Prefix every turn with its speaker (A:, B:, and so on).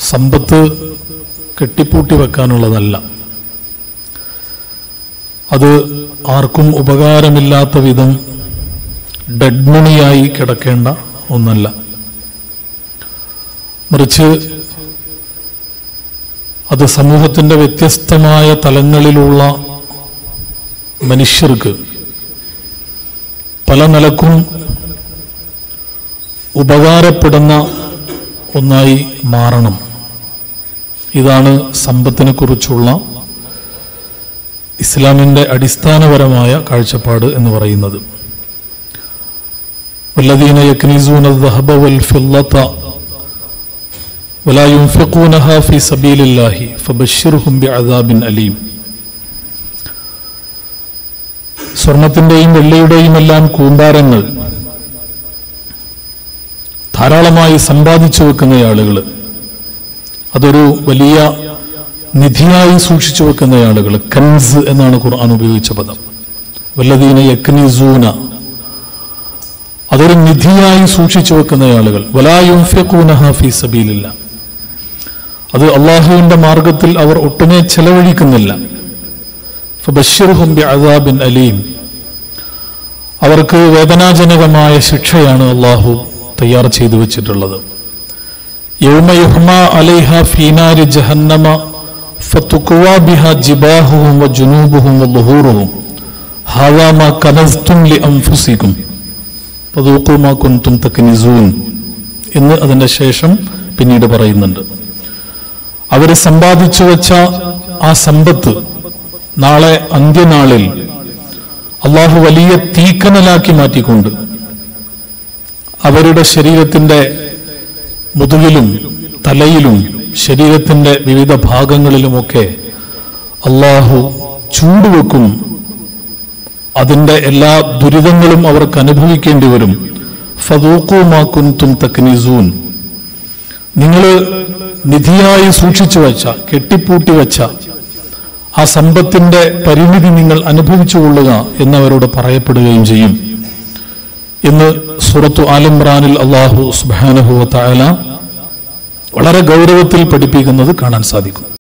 A: സമ്പത്ത് കെട്ടിപ്പൂട്ടി വെക്കാനുള്ളതല്ല. അത് ആർക്കും ഉപകാരമില്ലാത്ത വിധം ഡെഡ് മണിയായി കിടക്കേണ്ട ഒന്നല്ല. മറിച്ച് അത് സമൂഹത്തിന്റെ വ്യത്യസ്തമായ തലങ്ങളിലുള്ള മനുഷ്യർക്ക് പല നിലക്കും ഉപകാരപ്പെടുന്ന ഒന്നായി മാറണം. ഇതാണ് സമ്പത്തിനെ കുറിച്ചുള്ള ഇസ്ലാമിന്റെ അടിസ്ഥാനപരമായ കാഴ്ചപ്പാട് എന്ന് പറയുന്നത്. വല്ലദീന യക്നീസൂന الذهب والفضة ولا ينفقونها في سبيل الله فبشرهم بعذاب أليم. സ്വർണത്തിന്റെയും വെള്ളിയുടെയും എല്ലാം കൂമ്പാരങ്ങൾ ധാരാളമായി സമ്പാദിച്ചു വെക്കുന്ന ആളുകൾ, അതൊരു വലിയ നിധിയായി സൂക്ഷിച്ചു വെക്കുന്ന ആളുകൾ, കൻസ് എന്നാണ് ഖുർആൻ ഉപയോഗിച്ച പദം. വല്ലദീന യക്നിസൂന, അതൊരു നിധിയായി സൂക്ഷിച്ചു വെക്കുന്ന ആളുകൾ. വലാ യുൻഫിഖൂനഹാ ഫീ സബീലില്ലാഹ്, അത് അള്ളാഹുവിന്റെ മാർഗത്തിൽ അവർ ഒട്ടുമേ ചെലവഴിക്കുന്നില്ല. ഫബശ്ശിർഹും ബിഅദാബിൻ അലീം, അവർക്ക് വേദനാജനകമായ ശിക്ഷയാണ് അള്ളാഹു തയ്യാർ ചെയ്തു വെച്ചിട്ടുള്ളത്. യൗമ യുഹ്മാ അലൈഹാ ഫീ നാരി ജഹന്നമ ഫതുഖ്വാ ബിഹാ ജിബാഹുഹും വജുനൂബുഹും വളുഹൂറുഹും ഹാദാ മാ കനസ്തും ലിഅൻഫുസികും ഫദൂഖൂ മാ കുൻതും തക്നിസൂൻ എന്ന് അതിന്റെ ശേഷം പിന്നീട് പറയുന്നുണ്ട്. അവർ സമ്പാദിച്ചു വെച്ച ആ സമ്പത്ത് നാളെ അന്ത്യനാളിൽ അള്ളാഹു വലിയ തീക്കനലാക്കി മാറ്റിക്കൊണ്ട് അവരുടെ ശരീരത്തിന്റെ മുതുകിലും തലയിലും ശരീരത്തിന്റെ വിവിധ ഭാഗങ്ങളിലുമൊക്കെ അള്ളാഹു ചൂടുവെക്കും. അതിന്റെ എല്ലാ ദുരിതങ്ങളും അവർക്ക് അനുഭവിക്കേണ്ടി വരും. ഫദൂഖൂ മാ കുൻതും തക്നിസൂൻ, നിങ്ങൾ നിധിയായി സൂക്ഷിച്ചു വെച്ച, കെട്ടിപ്പൂട്ടി വെച്ച ആ സമ്പത്തിന്റെ പരിമിതി നിങ്ങൾ അനുഭവിച്ചു കൊള്ളുക എന്നവരോട് പറയപ്പെടുകയും ചെയ്യും എന്ന് സൂറത്തു ആൽ ഇംറാനിൽ അല്ലാഹു സുബ്ഹാനഹു വ തആല വളരെ ഗൗരവത്തിൽ പഠിപ്പിക്കുന്നത് കാണാൻ സാധിക്കും.